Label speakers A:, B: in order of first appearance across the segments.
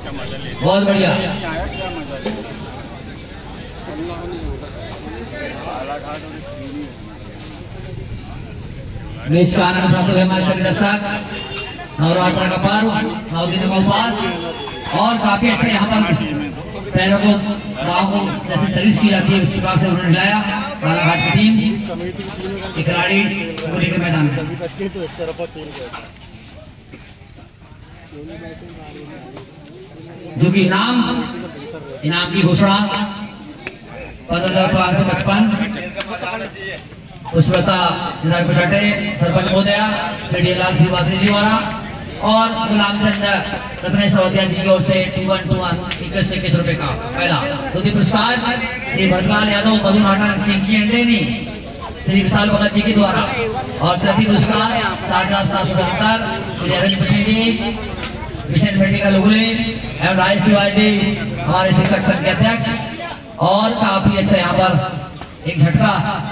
A: बहुत बढ़िया। मैच का आनंद उठाते हुए हमारे सभी दर्शक, नवरात्र का पर्व 9 दिनों का उपवास, और काफी अच्छे यहाँ पर पैरों को गाँव को जैसे सर्विस की जाती है उस प्रकार से उन्होंने हिलाया बालाघाट की टीम खिलाड़ी होली के मैदान में। जो कि इनाम की घोषणा 15,555 पुष्पलता सरपंच महोदया श्री लाल श्रीवात्री जी द्वारा और गुलामचंद रत्न सवतिया जी की ओर से 2121 रुपए का पहला। द्वितीय पुरस्कार श्री भरतलाल यादव मधु नाटन चिंकी अंडेनी श्री विशाल भगत जी के द्वारा, और तृतीय पुरस्कार 7,777 श्री अरविंद सिंह जी मिशन मेडिकल उगले एवं राजेश तिवारी हमारे शिक्षक संघ के अध्यक्ष। और काफी अच्छा यहाँ पर एक झटका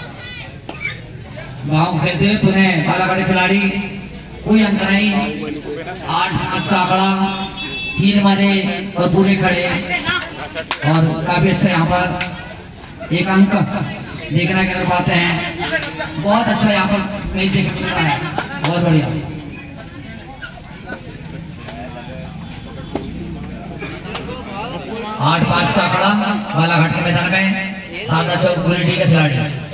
A: गांव खेलते हुए पुनः बालाघाट खिलाड़ी, कोई अंक नहीं, 8-5 का आंकड़ा, 3 माने और पूरे खड़े, और काफी अच्छा यहाँ पर एक अंक देखना कर पाते हैं। बहुत अच्छा यहाँ पर मैच देखने मिल रहा है, बहुत बढ़िया। आठ 5 का आंकड़ा बालाघाट के मैदान में सादा चौक क्वालिटी का खिलाड़ी।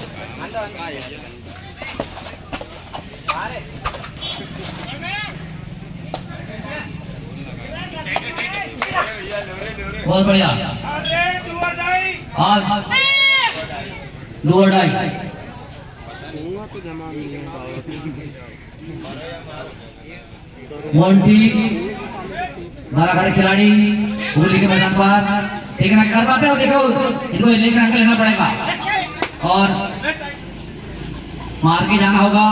A: बहुत बढ़िया। डुअरडाई मोंटी बालाघाट खिलाड़ी होली के मैदान पर देखना कर पाते हो, देखो इनको लेकर अंक लेना पड़ेगा और मार के जाना होगा।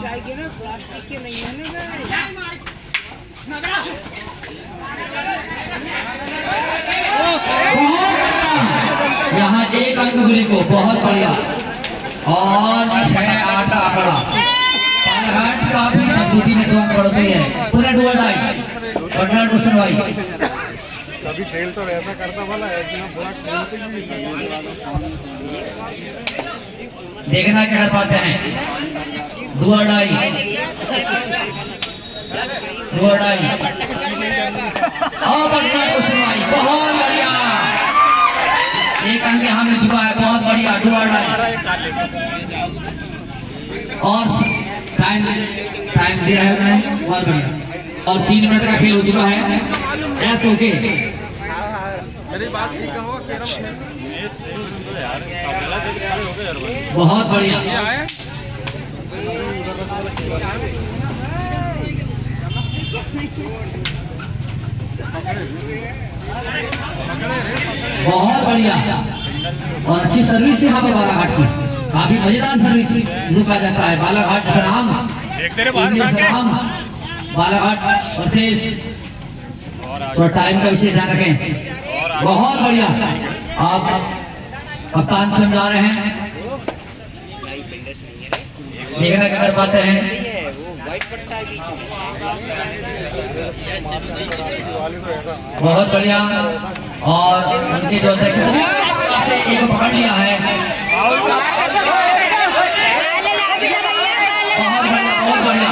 A: यहाँ 1 अंक होली को, बहुत बढ़िया, और 6-8 का आंकड़ा। बालाघाट काफी मजबूती में 2 अंक बढ़ोतरी है। पूरा डुअरडाई पटना क्वेश्चन भाई
B: कभी खेल तो ऐसा करता वाला है कि थोड़ा
A: देखना क्या कर पाते हैं। डुअरडाई और पटना क्वेश्चन भाई, बहुत बढ़िया, 1 अंक यहाँ मिल चुका है, बहुत बढ़िया डुअरडाई। और टाइम दिया है उन्होंने, बहुत बढ़िया, और 3 मिनट का खेल हो चुका है। ऐस ओके, बहुत बढ़िया। बहुत बढ़िया और अच्छी सर्विस यहाँ पर बालाघाट की, काफी मजेदार सर्विस जिसे कहा जाता है। बालाघाट सलाम बालाघाट वर्सेस, थोड़ा टाइम का विशेष ध्यान रखें। बहुत बढ़िया, आप कप्तान समझा रहे हैं, देखना क्या कर पाते हैं। बहुत बढ़िया, और उनके जो अध्यक्ष एक पकड़ लिया है, बहुत बढ़िया।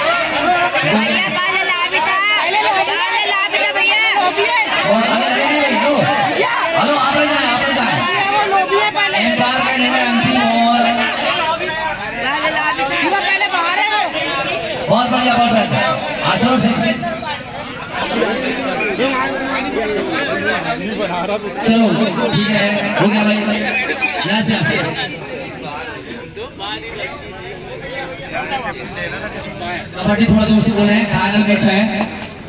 A: हेलो, आप जाए एम्पायर का निर्णय अंतिम, और बहुत बढ़िया, बहुत बढ़िया। चलो चलो ठीक है, हो गया भाई, यहाँ से कबड्डी थोड़ा जोर से बोले, फाइनल मैच है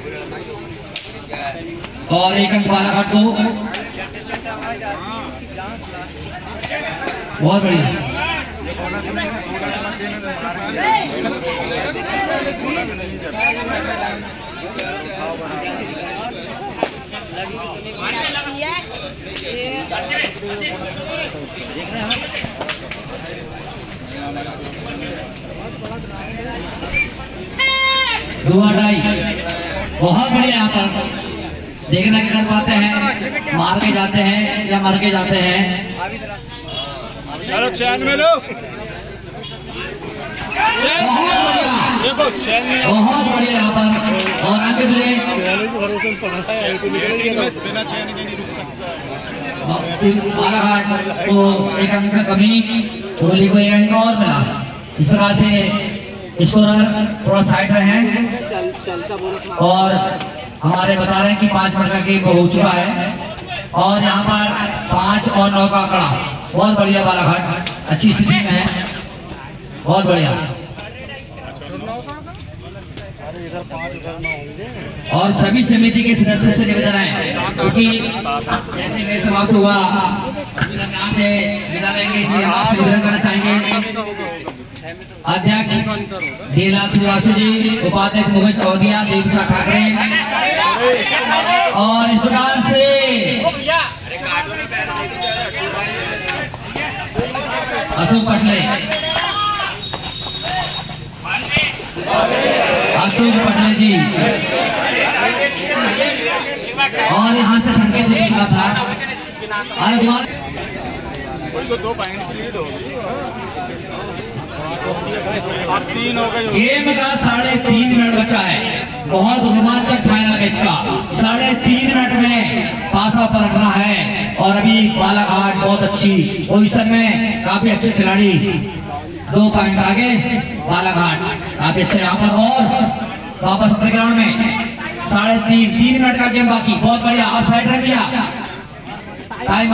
A: और 1 अंक बालाघाट को, बहुत बढ़िया। डुअरडाई बहुत बढ़िया यहाँ पर देखना क्या कर पाते हैं, मार के जाते हैं या मर के जाते हैं।
B: चलो चैन में लो।
A: बहुत बढ़िया,
B: देखो चैन में
A: बहुत बढ़िया यहाँ पर। और आगे मिले
B: बिना चैन के नहीं रुक सकता।
A: बालाघाट को एक अंक का कमी, कोहली को एक अंक और मिला। इस प्रकार से स्कोरर थोड़ा साइड रहे हैं और हमारे बता रहे हैं कि 5 मिनट का गेम हो चुका है और यहाँ पर 5 और 9 का आंकड़ा। बहुत बढ़िया बालाघाट अच्छी स्थिति में है, बहुत बढ़िया।
B: इधर 5 इधर 9 होंगे।
A: और सभी समिति के सदस्यों से निवेदन है, क्योंकि जैसे मैच समाप्त हुआ यहाँ से विदा लेंगे, इसलिए हम आपसे निवेदन करना चाहेंगे। अध्यक्ष देवलाल श्रीवास्तव जी, उपाध्यक्ष मुकेश अवधिया, देवप्रसाद ठाकरे और इस प्रकार से अशोक पटले, अशोक पटले जी। और यहाँ से संकेत हो चुका था। अरे
B: तो 2 पॉइंट की लीड होगी। अब 3 हो गई।
A: गेम का 3.5 मिनट बचा है। बहुत रोमांचक फाइनल मैच का 3.5 मिनट में पासा पलटना है। और अभी बालाघाट बहुत अच्छी पोजीशन में, काफी अच्छे खिलाड़ी 2 पॉइंट आगे। बालाघाट काफी अच्छे यहाँ पर और वापस अपने ग्राउंड में 3.5 मिनट का गेम बाकी। बहुत बढ़िया, आप साइड रख दिया, टाइम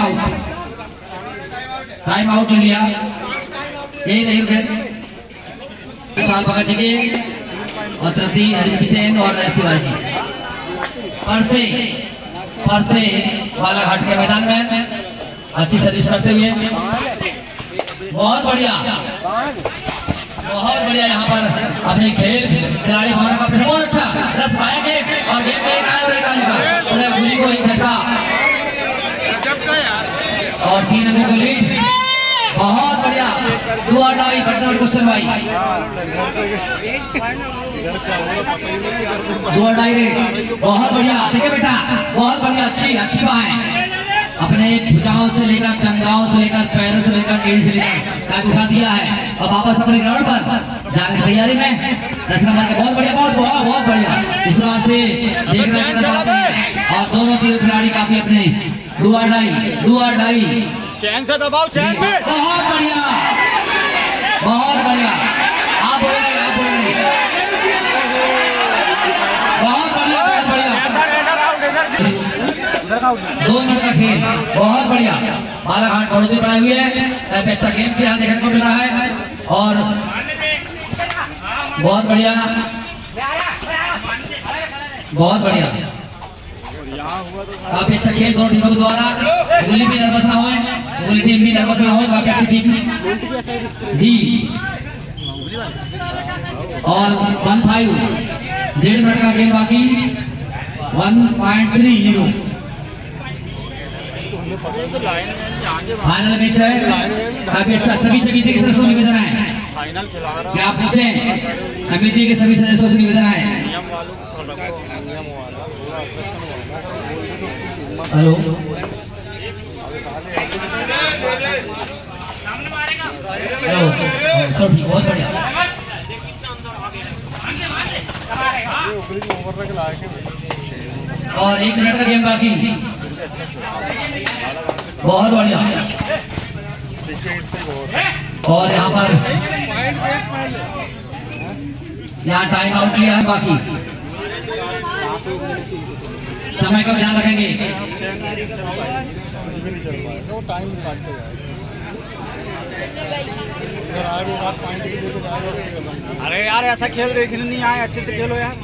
A: आउट ले लिया। यही नहीं रुके साल पकड़ जगह और तरती हरीश किशन और राजेश तिवारी जी पढ़ते बालाघाट के मैदान में अच्छी सर्विस करते हुए। बहुत बढ़िया, बहुत बढ़िया यहाँ पर अपने खेल खिलाड़ी भावना का बहुत अच्छा रस पाएंगे और गेम में एक गुली को एक झटका और 3 अंकों की लीड। बहुत बढ़िया, 2 आउट क्वेश्चन भाई, 2 आउट। बहुत बढ़िया, देखिए बेटा, बहुत बढ़िया, अच्छी बाहें अपने भुजाओं से लेकर जंघाओं से लेकर पैरों से लेकर एड़ी से लेकर उठा दिया है और वापस अपने ग्राउंड पर जाने की तैयारी में 10 नंबर के। बहुत बढ़िया, बहुत बढ़िया। इस प्रकार से देख रहे हैं और दोनों तीनों खिलाड़ी काफी अपने डू और डाई
B: चैन से दबाओ, चैन में।
A: बहुत बढ़िया, बहुत बढ़िया। आप बोलिए, बहुत बढ़िया, बहुत बढ़िया। 2 मिनट का खेल, बहुत बढ़िया। बालाघाट बढ़ोतरी बनाए हुए है, काफी अच्छा गेम से यहाँ देखने को मिल रहा है और बहुत बढ़िया, बहुत बढ़िया, काफी अच्छा खेल दोनों टीमों के द्वारा। गोली भी नर्वस ना हो, गोली टीम भी नर्वस ना हो, काफी अच्छी टीम डी। और 1-5, 1.5 मिनट का गेम बाकी, 1.30। फाइनल मैच है, काफी अच्छा। सभी समिति के सदस्यों से निवेदन है कि आप पूछें, समिति के सभी सदस्यों से निवेदन है। हेलो, हेलो, सब ठीक, बहुत बढ़िया। और 1 मिनट का गेम बाकी, बहुत बढ़िया। और यहाँ पर टाइम आउट लिया है बाकी। समय का ध्यान रखेंगे।
B: अरे यार, ऐसा खेल देखने नहीं आए, अच्छे से खेलो यार।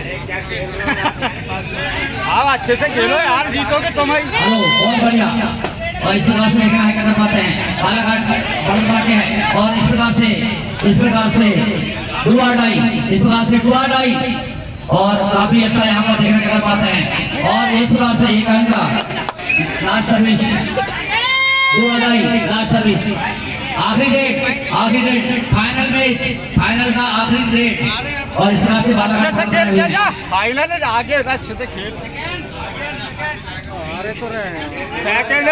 B: हाँ, अच्छे से खेलो यार, जीतोगे तुम ही।
A: हेलो, बहुत बढ़िया। और इस प्रकार से देखना है क्या कर पाते हैं। बालाघाट बड़ा के हैं और इस प्रकार से डू और डाई, इस प्रकार से डू और डाई और काफी अच्छा यहाँ पर देखने कर पाते हैं। और इस प्रकार से 1 अंक का लास्ट सर्विस, डू और डाई लास्ट सर्विस। आखिरी डेट, फाइनल मैच, फाइनल का आखिरी डेट। और इस प्रकार से बालाघाट
B: फाइनल आगे अच्छे से खेल। मारे तो रहे हैं
C: सेकंड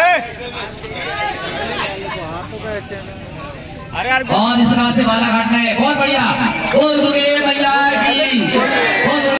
B: वहाँ तो गए
C: अरे यार
A: और इस प्रकार से बालाघाट में बहुत बढ़िया